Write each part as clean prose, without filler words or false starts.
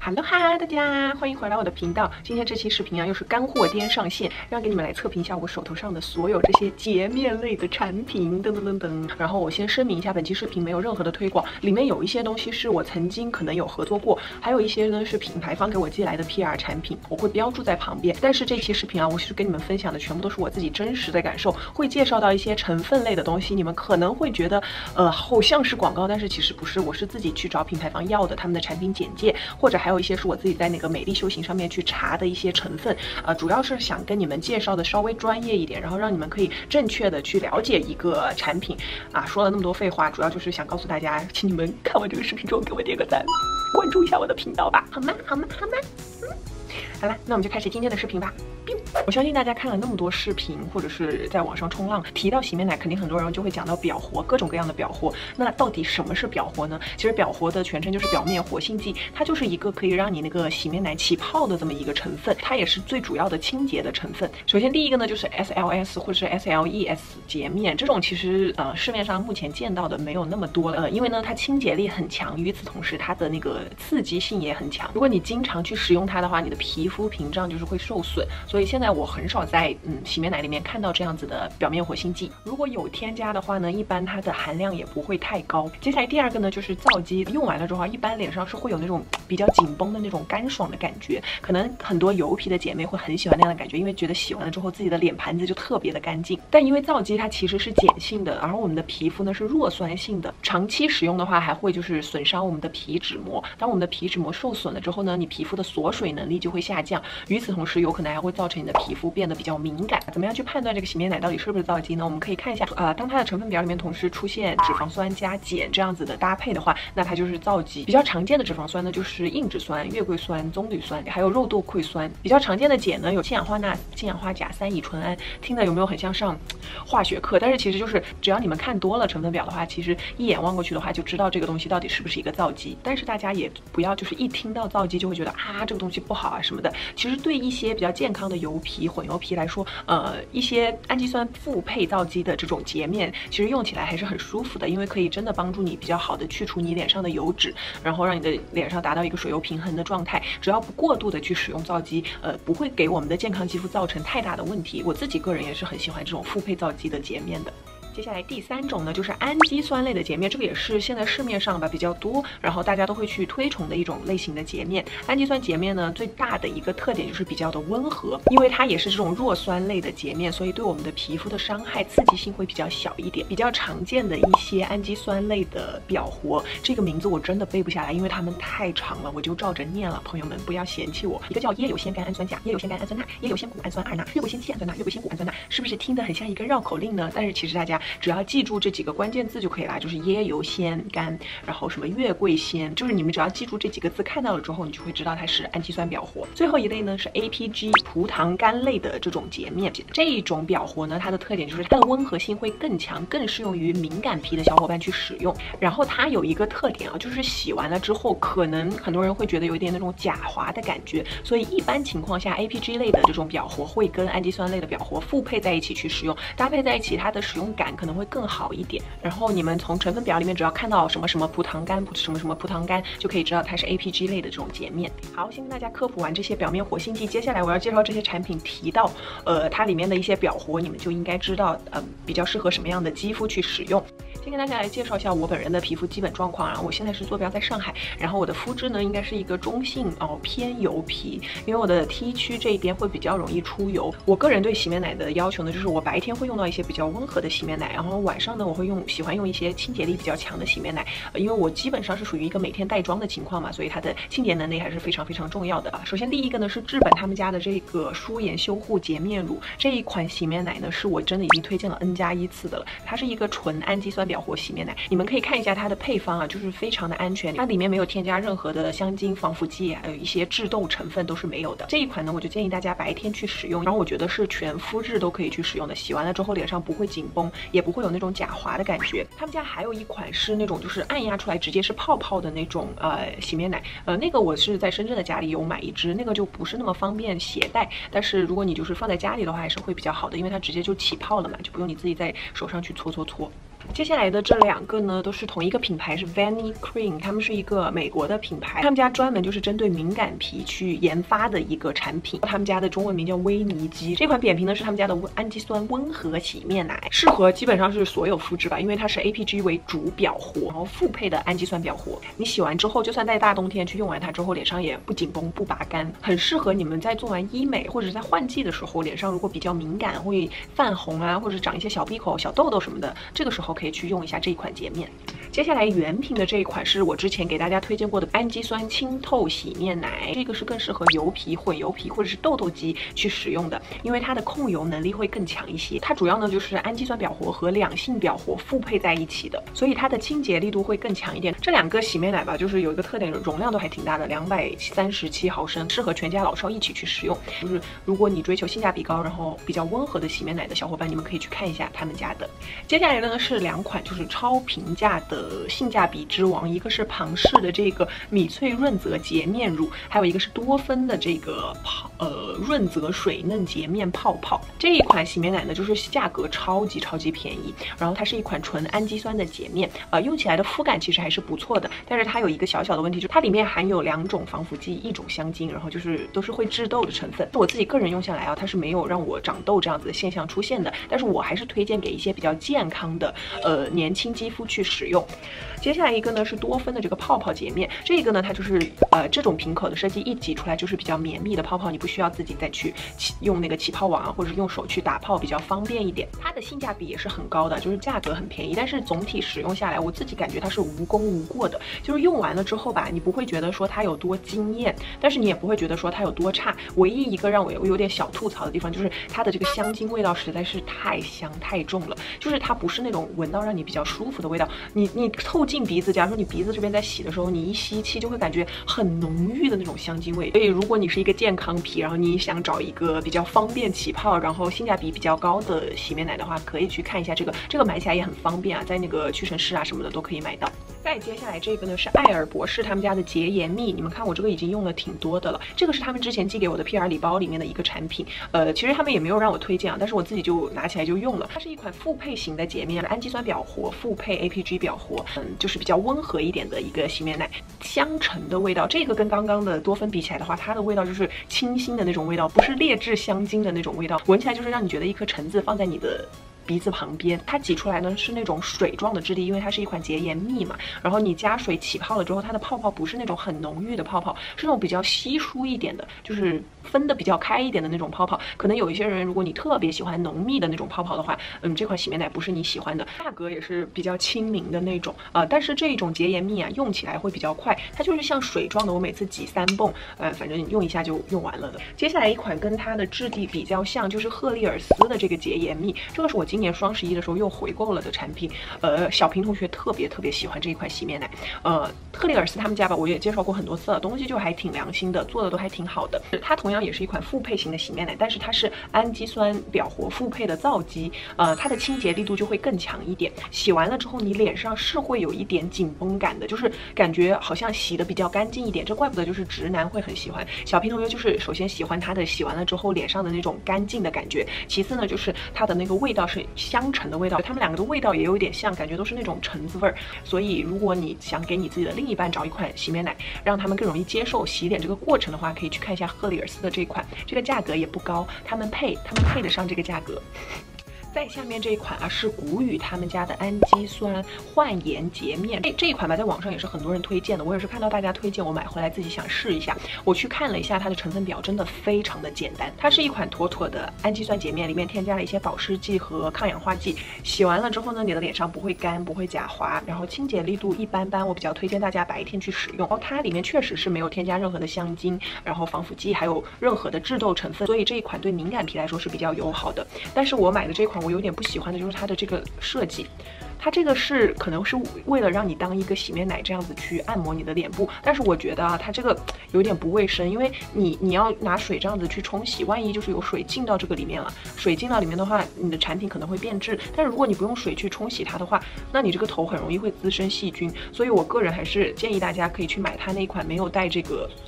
Hello 哈，大家欢迎回来我的频道。今天这期视频啊，又是干货颠上线，让给你们来测评一下我手头上的所有这些洁面类的产品，噔噔噔噔。然后我先声明一下，本期视频没有任何的推广，里面有一些东西是我曾经可能有合作过，还有一些呢是品牌方给我寄来的 PR 产品，我会标注在旁边。但是这期视频啊，我是跟你们分享的全部都是我自己真实的感受，会介绍到一些成分类的东西，你们可能会觉得好像是广告，但是其实不是，我是自己去找品牌方要的他们的产品简介，或者还有一些是我自己在那个美丽修行上面去查的一些成分，主要是想跟你们介绍的稍微专业一点，然后让你们可以正确的去了解一个产品啊。说了那么多废话，主要就是想告诉大家，请你们看完这个视频之后给我点个赞，关注一下我的频道吧，好吗？好吗？好吗？好了，那我们就开始今天的视频吧。我相信大家看了那么多视频，或者是在网上冲浪，提到洗面奶，肯定很多人就会讲到表活，各种各样的表活。那到底什么是表活呢？其实表活的全称就是表面活性剂，它就是一个可以让你那个洗面奶起泡的这么一个成分，它也是最主要的清洁的成分。首先第一个呢就是 SLS 或者是 SLES 洁面，这种其实市面上目前见到的没有那么多了，因为呢它清洁力很强，与此同时它的那个刺激性也很强。如果你经常去使用它的话，你的皮肤屏障就是会受损，所以现在我很少在洗面奶里面看到这样子的表面活性剂。如果有添加的话呢，一般它的含量也不会太高。接下来第二个呢就是皂基，用完了之后一般脸上是会有那种比较紧绷的那种干爽的感觉，可能很多油皮的姐妹会很喜欢那样的感觉，因为觉得洗完了之后自己的脸盘子就特别的干净。但因为皂基它其实是碱性的，而我们的皮肤呢是弱酸性的，长期使用的话还会就是损伤我们的皮脂膜。当我们的皮脂膜受损了之后呢，你皮肤的锁水能力就会下降，与此同时有可能还会造成你的皮肤变得比较敏感。怎么样去判断这个洗面奶到底是不是皂基呢？我们可以看一下，当它的成分表里面同时出现脂肪酸加碱这样子的搭配的话，那它就是皂基。比较常见的脂肪酸呢，就是硬脂酸、月桂酸、棕榈酸，还有肉豆蔻酸。比较常见的碱呢，有氢氧化钠、氢氧化钾、3乙醇胺。听的有没有很像上化学课？但是其实就是只要你们看多了成分表的话，其实一眼望过去的话，就知道这个东西到底是不是一个皂基。但是大家也不要就是一听到皂基就会觉得这个东西不好啊什么的。其实对一些比较健康的油皮、混油皮来说，一些氨基酸复配皂基的这种洁面，其实用起来还是很舒服的，因为可以真的帮助你比较好的去除你脸上的油脂，然后让你的脸上达到一个水油平衡的状态。只要不过度的去使用皂基，不会给我们的健康肌肤造成太大的问题。我自己个人也是很喜欢这种复配皂基的洁面的。接下来第三种呢，就是氨基酸类的洁面，这个也是现在市面上吧比较多，然后大家都会去推崇的一种类型的洁面。氨基酸洁面呢，最大的一个特点就是比较的温和，因为它也是这种弱酸类的洁面，所以对我们的皮肤的伤害刺激性会比较小一点。比较常见的一些氨基酸类的表活，这个名字我真的背不下来，因为它们太长了，我就照着念了，朋友们不要嫌弃我。一个叫椰柳酰苷氨酸钾、椰柳酰苷氨酸钠、椰柳酰谷氨酸二钠、月桂酰七氨酸钠、月桂酰谷氨酸钠，是不是听得很像一个绕口令呢？但是其实大家只要记住这几个关键字就可以啦，就是椰油酰苷，然后什么月桂酰，就是你们只要记住这几个字，看到了之后，你就会知道它是氨基酸表活。最后一类呢是 APG 葡萄苷类的这种洁面，这种表活呢，它的特点就是它的温和性会更强，更适用于敏感皮的小伙伴去使用。然后它有一个特点啊，就是洗完了之后，可能很多人会觉得有一点那种假滑的感觉，所以一般情况下 APG 类的这种表活会跟氨基酸类的表活复配在一起去使用，搭配在一起，它的使用感可能会更好一点。然后你们从成分表里面只要看到什么什么葡萄苷、什么什么葡萄苷，就可以知道它是 APG 类的这种洁面。好，先跟大家科普完这些表面活性剂，接下来我要介绍这些产品提到它里面的一些表活，你们就应该知道比较适合什么样的肌肤去使用。先跟大家来介绍一下我本人的皮肤基本状况。然后我现在是坐标在上海，然后我的肤质呢应该是一个中性偏油皮，因为我的 T 区这一边会比较容易出油。我个人对洗面奶的要求呢，就是我白天会用到一些比较温和的洗面奶，然后晚上呢我会喜欢用一些清洁力比较强的洗面奶，因为我基本上是属于一个每天带妆的情况嘛，所以它的清洁能力还是非常非常重要的。首先第一个呢是至本他们家的这个舒颜修护洁面乳，这一款洗面奶呢是我真的已经推荐了 N+1次的了，它是一个纯氨基酸表活洗面奶，你们可以看一下它的配方啊，就是非常的安全，它里面没有添加任何的香精、防腐剂，还有一些致痘成分都是没有的。这一款呢，我就建议大家白天去使用，然后我觉得是全肤质都可以去使用的，洗完了之后脸上不会紧绷，也不会有那种假滑的感觉。他们家还有一款是那种就是按压出来直接是泡泡的那种洗面奶，那个我是在深圳的家里有买一支，那个就不是那么方便携带，但是如果你就是放在家里的话，还是会比较好的，因为它直接就起泡了嘛，就不用你自己在手上去搓搓搓。 接下来的这2个呢，都是同一个品牌，是 Vanicream， 他们是一个美国的品牌，他们家专门就是针对敏感皮去研发的一个产品，他们家的中文名叫薇妮肌。这款扁平呢是他们家的氨基酸温和洗面奶，适合基本上是所有肤质吧，因为它是 APG 为主表活，然后复配的氨基酸表活。你洗完之后，就算在大冬天去用完它之后，脸上也不紧绷不拔干，很适合你们在做完医美或者在换季的时候，脸上如果比较敏感，会泛红啊，或者长一些小闭口、小痘痘什么的，这个时候可以去用一下这一款洁面。接下来原瓶的这一款是我之前给大家推荐过的氨基酸清透洗面奶，这个是更适合油皮、混油皮或者是痘痘肌去使用的，因为它的控油能力会更强一些。它主要呢就是氨基酸表活和两性表活复配在一起的，所以它的清洁力度会更强一点。这2个洗面奶吧，就是有一个特点，容量都还挺大的，237毫升，适合全家老少一起去使用。就是如果你追求性价比高，然后比较温和的洗面奶的小伙伴，你们可以去看一下他们家的。接下来的呢是2款就是超平价的性价比之王，一个是庞氏的这个米萃润泽洁面乳，还有一个是多芬的这个润泽水嫩洁面泡泡。这一款洗面奶呢，就是价格超级便宜，然后它是一款纯氨基酸的洁面，用起来的肤感其实还是不错的，但是它有一个小小的问题，就是它里面含有2种防腐剂，1种香精，然后就是都是会致痘的成分。我自己个人用下来啊，它是没有让我长痘这样子的现象出现的，但是我还是推荐给一些比较健康的年轻肌肤去使用。接下来一个呢是多芬的这个泡泡洁面，这个呢它就是这种瓶口的设计，一挤出来就是比较绵密的泡泡，你不需要自己再去用那个起泡网啊，或者是用手去打泡，比较方便一点。它的性价比也是很高的，就是价格很便宜，但是总体使用下来，我自己感觉它是无功无过的。就是用完了之后吧，你不会觉得说它有多惊艳，但是你也不会觉得说它有多差。唯一一个让我有点小吐槽的地方，就是它的这个香精味道实在是太香太重了，就是它不是那种闻到让你比较舒服的味道。你凑近鼻子，假如说你鼻子这边在洗的时候，你一吸气就会感觉很浓郁的那种香精味。所以如果你是一个健康皮，然后你想找一个比较方便起泡，然后性价比比较高的洗面奶的话，可以去看一下这个买起来也很方便啊，在那个屈臣氏啊什么的都可以买到。再接下来这个呢是艾尔博士他们家的洁颜蜜，你们看我这个已经用了挺多的了，这个是他们之前寄给我的 PR 礼包里面的一个产品，其实他们也没有让我推荐啊，但是我自己就拿起来就用了。它是一款复配型的洁面，氨基酸表活复配 APG 表活，就是比较温和一点的一个洗面奶，香橙的味道，这个跟刚刚的多芬比起来的话，它的味道就是清新的那种味道，不是劣质香精的那种味道，闻起来就是让你觉得一颗橙子放在你的鼻子旁边。它挤出来呢是那种水状的质地，因为它是一款洁颜蜜嘛，然后你加水起泡了之后，它的泡泡不是那种很浓郁的泡泡，是那种比较稀疏一点的，就是分得比较开一点的那种泡泡。可能有一些人，如果你特别喜欢浓密的那种泡泡的话，这款洗面奶不是你喜欢的。价格也是比较亲民的那种但是这一种洁颜蜜啊，用起来会比较快，它就是像水状的，我每次挤3泵，反正用一下就用完了的。接下来一款跟它的质地比较像，就是赫丽尔斯的这个洁颜蜜，这个是我今年双11的时候又回购了的产品。小平同学特别喜欢这一款洗面奶。赫丽尔斯他们家吧，我也介绍过很多次了，东西就还挺良心的，做的都还挺好的。它同样也是一款复配型的洗面奶，但是它是氨基酸表活复配的皂基，它的清洁力度就会更强一点。洗完了之后，你脸上是会有一点紧绷感的，就是感觉好像洗的比较干净一点。这怪不得就是直男会很喜欢。小平同学就是首先喜欢它的洗完了之后脸上的那种干净的感觉，其次呢就是它的那个味道是香橙的味道，它们2个的味道也有一点像，感觉都是那种橙子味儿。所以如果你想给你自己的另一半找一款洗面奶，让他们更容易接受洗脸这个过程的话，可以去看一下赫丽尔斯的这款，这个价格也不高，他们配得上这个价格。再下面这一款啊是谷雨他们家的氨基酸焕颜洁面，这一款吧在网上也是很多人推荐的，我也是看到大家推荐我买回来自己想试一下。我去看了一下它的成分表，真的非常的简单。它是一款妥妥的氨基酸洁面，里面添加了一些保湿剂和抗氧化剂。洗完了之后呢，你的脸上不会干，不会假滑，然后清洁力度一般般。我比较推荐大家白天去使用。它里面确实是没有添加任何的香精，然后防腐剂，还有任何的致痘成分，所以这一款对敏感皮来说是比较友好的。但是我买的这款我有点不喜欢的就是它的这个设计，它这个是可能是为了让你当一个洗面奶这样子去按摩你的脸部，但是我觉得啊，它这个有点不卫生，因为你要拿水这样子去冲洗，万一就是有水进到这个里面了，水进到里面的话，你的产品可能会变质。但是如果你不用水去冲洗它的话，那你这个头很容易会滋生细菌。所以我个人还是建议大家可以去买它那一款没有带这个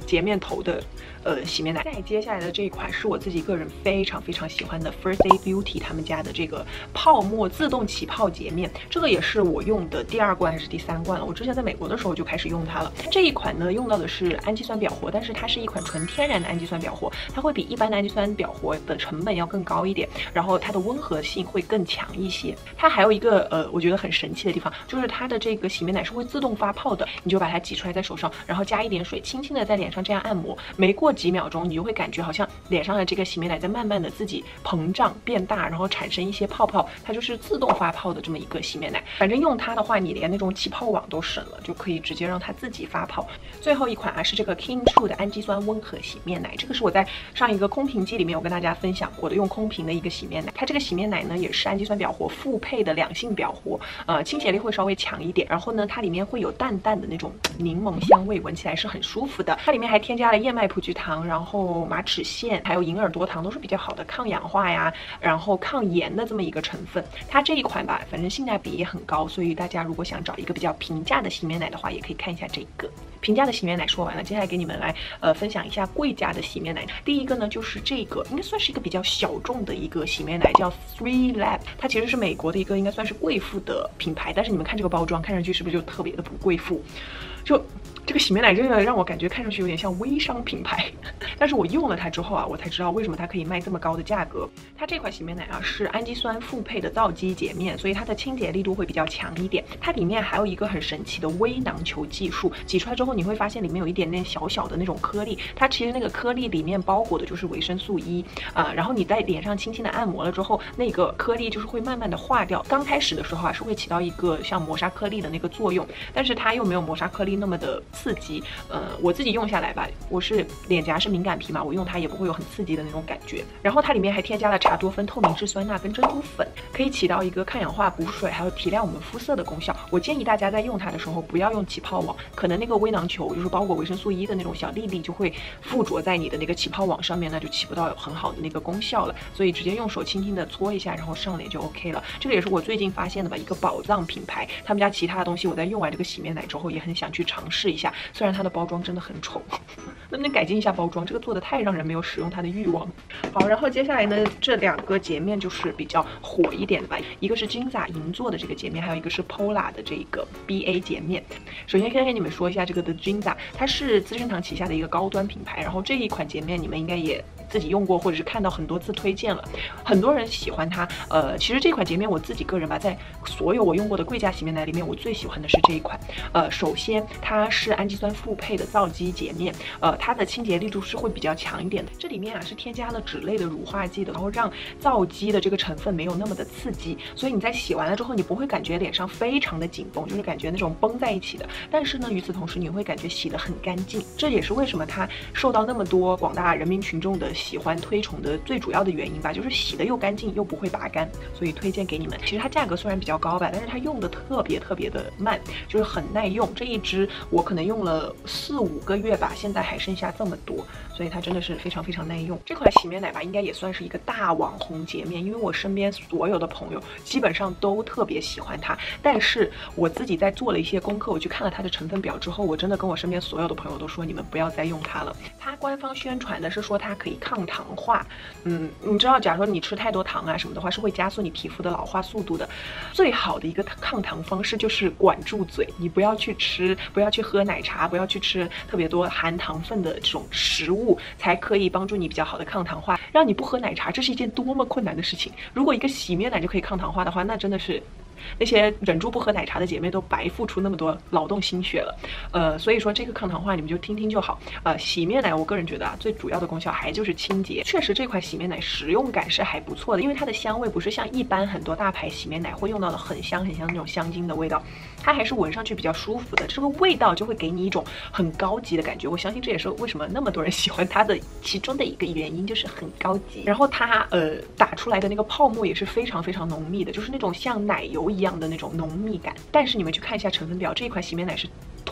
洁面头的洗面奶。再接下来的这一款是我自己个人非常喜欢的 First Aid Beauty 他们家的这个泡沫自动起泡洁面，这个也是我用的第2罐还是第3罐了。我之前在美国的时候就开始用它了。这一款呢用到的是氨基酸表活，但是它是一款纯天然的氨基酸表活，它会比一般的氨基酸表活的成本要更高一点，然后它的温和性会更强一些。它还有一个我觉得很神奇的地方，就是它的这个洗面奶是会自动发泡的，你就把它挤出来在手上，然后加一点水，轻轻的在脸上这样按摩，没过几秒钟，你就会感觉好像脸上的这个洗面奶在慢慢的自己膨胀变大，然后产生一些泡泡，它就是自动发泡的这么一个洗面奶。反正用它的话，你连那种起泡网都省了，就可以直接让它自己发泡。最后一款啊是这个 King True 的氨基酸温和洗面奶，这个是我在上一个空瓶机里面有跟大家分享过的，用空瓶的一个洗面奶。它这个洗面奶呢也是氨基酸表活复配的两性表活，清洁力会稍微强一点，然后呢它里面会有淡淡的那种柠檬香味，闻起来是很舒服的。它里面还添加了燕麦葡聚糖，然后马齿苋，还有银耳多糖，都是比较好的抗氧化呀，然后抗炎的这么一个成分。它这一款吧，反正性价比也很高，所以大家如果想找一个比较平价的洗面奶的话，也可以看一下这个。平价的洗面奶说完了，接下来给你们来分享一下贵价的洗面奶。第一个呢就是这个，应该算是一个比较小众的一个洗面奶，叫 Three Lab， 它其实是美国的一个应该算是贵妇的品牌，但是你们看这个包装，看上去是不是就特别的不贵妇？就这个洗面奶真的让我感觉看上去有点像微商品牌，但是我用了它之后啊，我才知道为什么它可以卖这么高的价格。它这款洗面奶啊是氨基酸复配的皂基洁面，所以它的清洁力度会比较强一点。它里面还有一个很神奇的微囊球技术，挤出来之后你会发现里面有一点点小小的那种颗粒，它其实那个颗粒里面包裹的就是维生素 E 然后你在脸上轻轻的按摩了之后，那个颗粒就是会慢慢的化掉。刚开始的时候啊是会起到一个像磨砂颗粒的那个作用，但是它又没有磨砂颗粒那么的刺激。我自己用下来吧，我是脸颊是敏感皮嘛，我用它也不会有很刺激的那种感觉。然后它里面还添加了茶多酚、透明质酸钠跟珍珠粉，可以起到一个抗氧化、补水，还有提亮我们肤色的功效。我建议大家在用它的时候不要用起泡网，可能那个微囊球就是包裹维生素 E 的那种小粒粒就会附着在你的那个起泡网上面，那就起不到很好的那个功效了。所以直接用手轻轻的搓一下，然后上脸就 OK 了。这个也是我最近发现的吧，一个宝藏品牌，他们家其他的东西我在用完这个洗面奶之后也很想去尝试一下，虽然它的包装真的很丑，能不能改进一下包装？这个做的太让人没有使用它的欲望。好，然后接下来呢，这2个洁面就是比较火一点的吧，一个是Ginza银座的这个洁面，还有一个是 Pola 的这个 BA 洁面。首先先跟你们说一下这个的Ginza，它是资生堂旗下的一个高端品牌，然后这一款洁面你们应该也自己用过，或者是看到很多次推荐了，很多人喜欢它。其实这款洁面我自己个人吧，在所有我用过的贵价洗面奶里面，我最喜欢的是这一款。首先它是氨基酸复配的皂基洁面，它的清洁力度是会比较强一点的。这里面啊是添加了酯类的乳化剂的，然后让皂基的这个成分没有那么的刺激，所以你在洗完了之后，你不会感觉脸上非常的紧绷，就是感觉那种绷在一起的。但是呢，与此同时你会感觉洗得很干净，这也是为什么它受到那么多广大人民群众的喜欢推崇的最主要的原因吧，就是洗的又干净又不会拔干，所以推荐给你们。其实它价格虽然比较高吧，但是它用的特别的慢，就是很耐用。这一支我可能用了4、5个月吧，现在还剩下这么多，所以它真的是非常耐用。这款洗面奶吧，应该也算是一个大网红洁面，因为我身边所有的朋友基本上都特别喜欢它。但是我自己在做了一些功课，我去看了它的成分表之后，我真的跟我身边所有的朋友都说，你们不要再用它了。它官方宣传的是说它可以抗糖化，你知道，假如说你吃太多糖啊什么的话，是会加速你皮肤的老化速度的。最好的一个抗糖方式就是管住嘴，你不要去吃，不要去喝奶茶，不要去吃特别多含糖分的这种食物，才可以帮助你比较好的抗糖化。让你不喝奶茶，这是一件多么困难的事情。如果一个洗面奶就可以抗糖化的话，那真的是那些忍住不喝奶茶的姐妹都白付出那么多劳动心血了。所以说这个抗糖化你们就听听就好。洗面奶我个人觉得最主要的功效还就是清洁。确实这款洗面奶实用感是还不错的，因为它的香味不是像一般很多大牌洗面奶会用到的很香那种香精的味道，它还是闻上去比较舒服的，这个味道就会给你一种很高级的感觉。我相信这也是为什么那么多人喜欢它的其中的一个原因，就是很高级。然后它打出来的那个泡沫也是非常浓密的，就是那种像奶油一样的那种浓密感。但是你们去看一下成分表，这一款洗面奶是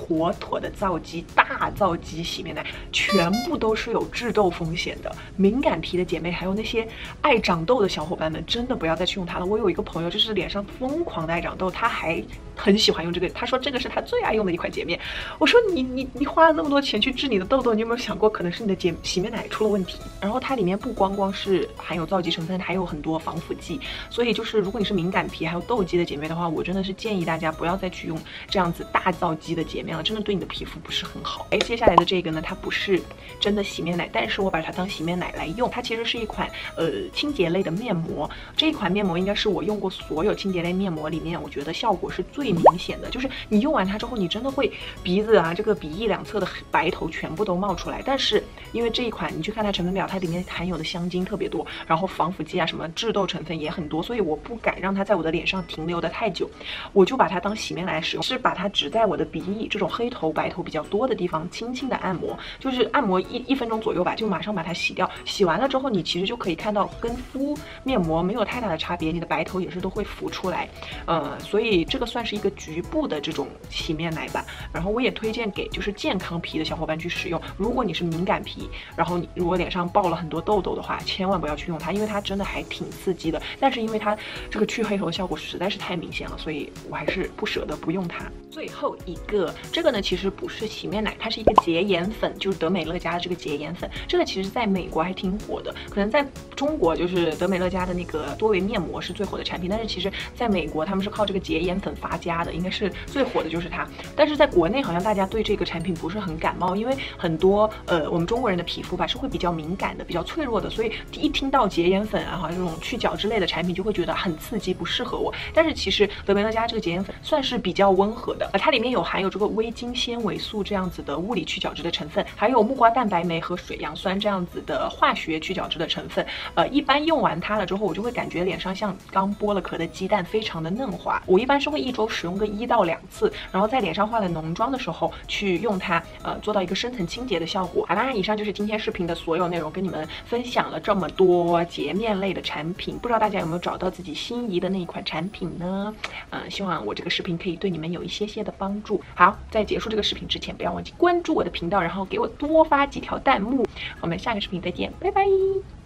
妥妥的皂基大皂基洗面奶，全部都是有致痘风险的。敏感皮的姐妹，还有那些爱长痘的小伙伴们，真的不要再去用它了。我有一个朋友，就是脸上疯狂的爱长痘，他还很喜欢用这个，他说这个是他最爱用的一款洁面。我说你花了那么多钱去治你的痘痘，你有没有想过可能是你的洗面奶出了问题？然后它里面不光光是含有皂基成分，还有很多防腐剂，所以就是如果你是敏感皮还有痘肌的姐妹的话，我真的是建议大家不要再去用这样子大皂基的洁面了，真的对你的皮肤不是很好。接下来的这个呢，它不是真的洗面奶，但是我把它当洗面奶来用，它其实是一款清洁类的面膜。这一款面膜应该是我用过所有清洁类面膜里面，我觉得效果是最明显的，就是你用完它之后，你真的会鼻子啊这个鼻翼两侧的白头全部都冒出来。但是因为这一款你去看它成分表，它里面含有的香精特别多，然后防腐剂啊什么致痘成分也很多，所以我不敢让它在我的脸上停留的太久，我就把它当洗面奶来使用，是把它只在我的鼻翼这种黑头白头比较多的地方轻轻的按摩，就是按摩一分钟左右吧，就马上把它洗掉。洗完了之后，你其实就可以看到跟敷面膜没有太大的差别，你的白头也是都会浮出来，所以这个算是一个局部的这种洗面奶吧。然后我也推荐给就是健康皮的小伙伴去使用。如果你是敏感皮，然后你如果脸上爆了很多痘痘的话，千万不要去用它，因为它真的还挺刺激的。但是因为它这个去黑头的效果实在是太明显了，所以我还是不舍得不用它。最后一个，这个呢其实不是洗面奶，它是一个洁颜粉，就是德美乐家的这个洁颜粉。这个其实在美国还挺火的，可能在中国就是德美乐家的那个多维面膜是最火的产品，但是其实在美国他们是靠这个洁颜粉发家的，应该是最火的就是它。但是在国内好像大家对这个产品不是很感冒，因为很多我们中国人的皮肤吧是会比较敏感的，比较脆弱的，所以一听到洁颜粉啊这种去角质类的产品就会觉得很刺激，不适合我。但是其实德美乐家这个洁颜粉算是比较温和的，它里面有含有这个微晶纤维素这样子的物理去角质的成分，还有木瓜蛋白酶和水杨酸这样子的化学去角质的成分。一般用完它了之后，我就会感觉脸上像刚剥了壳的鸡蛋，非常的嫩滑。我一般是会一周使用个1到2次，然后在脸上化了浓妆的时候去用它，做到一个深层清洁的效果。好啦，以上就是今天视频的所有内容，跟你们分享了这么多洁面类的产品，不知道大家有没有找到自己心仪的那一款产品呢？希望我这个视频可以对你们有一些的帮助。好，在结束这个视频之前，不要忘记关注我的频道，然后给我多发几条弹幕。我们下个视频再见，拜拜。